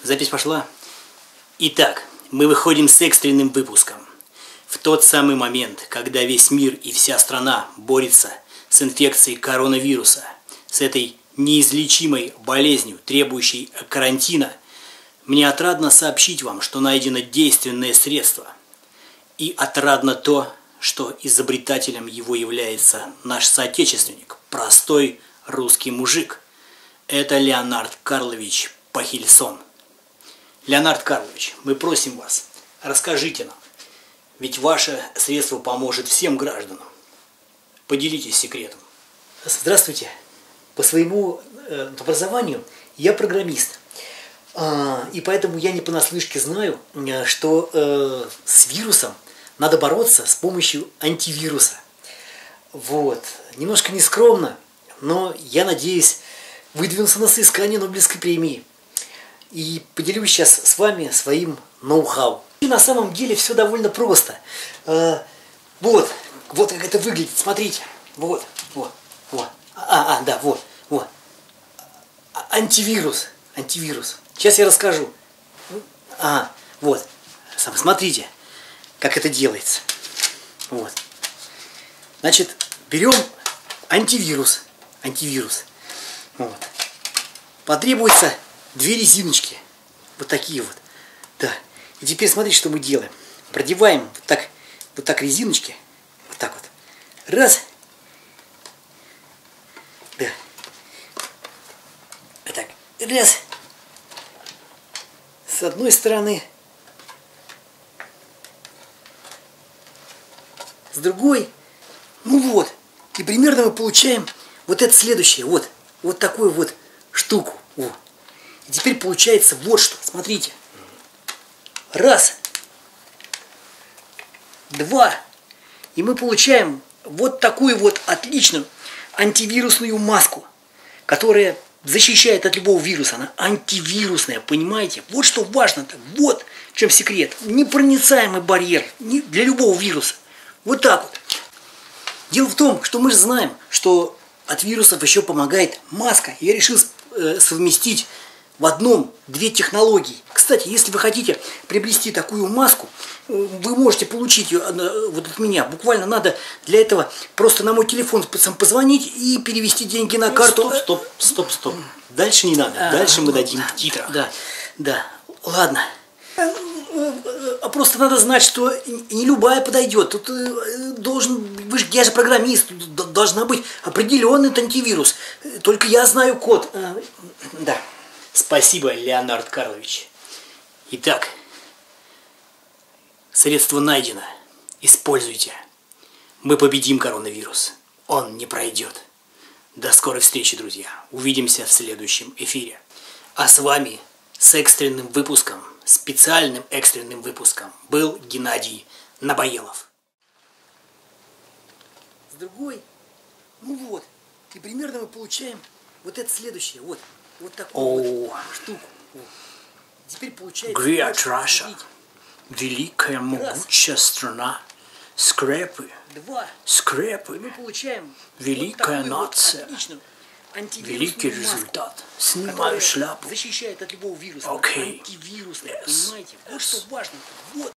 Запись пошла. Итак, мы выходим с экстренным выпуском. В тот самый момент, когда весь мир и вся страна борется с инфекцией коронавируса, с этой неизлечимой болезнью, требующей карантина, мне отрадно сообщить вам, что найдено действенное средство. И отрадно то, что изобретателем его является наш соотечественник, простой русский мужик. Это Леонард Карлович Пахельсон. Леонард Карлович, мы просим вас, расскажите нам, ведь ваше средство поможет всем гражданам. Поделитесь секретом. Здравствуйте. По своему образованию я программист. И поэтому я не понаслышке знаю, что с вирусом надо бороться с помощью антивируса. Вот. Немножко нескромно, но я надеюсь выдвинуться на соискание Нобелевской премии. И поделюсь сейчас с вами своим ноу-хау. И на самом деле все довольно просто. Вот как это выглядит. Смотрите. Вот. Да, вот. Антивирус. Сейчас я расскажу. Вот. Смотрите, как это делается. Вот. Значит, берем антивирус. Вот. Потребуется 2 резиночки. Вот такие вот. Да. И теперь смотрите, что мы делаем. Продеваем вот так резиночки. Вот так вот. Раз. Да. Вот так. Раз. С одной стороны. С другой. Ну вот. И примерно мы получаем вот это следующее. Вот такую вот штуку. Вот. И теперь получается вот что. Смотрите. Раз. 2. И мы получаем вот такую вот отличную антивирусную маску, которая защищает от любого вируса. Она антивирусная, понимаете? Вот что важно-то. Вот в чем секрет. Непроницаемый барьер для любого вируса. Вот так вот. Дело в том, что мы же знаем, что от вирусов еще помогает маска. Я решил совместить в одном 2 технологии. Кстати, если вы хотите приобрести такую маску, вы можете получить ее вот от меня. Буквально надо для этого просто на мой телефон позвонить и перевести деньги на карту. Стоп. Дальше не надо. Дальше мы дадим титр. Да. Ладно. Просто надо знать, что не любая подойдет. Тут я же программист, тут должна быть определенный антивирус. Только я знаю код. Да. Спасибо, Леонард Карлович. Итак, средство найдено. Используйте. Мы победим коронавирус. Он не пройдет. До скорой встречи, друзья. Увидимся в следующем эфире. А с вами с экстренным выпуском, специальным экстренным выпуском был Геннадий Набоелов. С другой, и примерно мы получаем вот это следующее. Вот такую вот штуку. Вот. Теперь получается... Great Russia. Великая могучая страна. Скрепы. 2. Скрепы. И мы получаем великая нация. Великий результат. Снимаю шляпу. Защищает от любого вируса. Окей. Антивирусная, понимаете? Вот что важно. Вот.